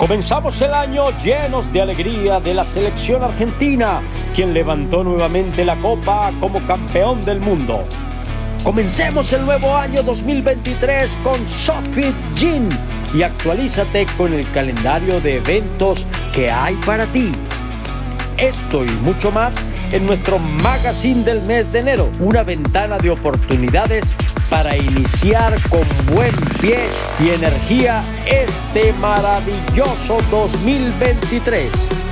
Comenzamos el año llenos de alegría de la selección argentina, quien levantó nuevamente la copa como campeón del mundo. Comencemos el nuevo año 2023 con SoFit Gym y actualízate con el calendario de eventos que hay para ti. Esto y mucho más en nuestro magazine del mes de enero, una ventana de oportunidades para iniciar con buen pie y energía este maravilloso 2023.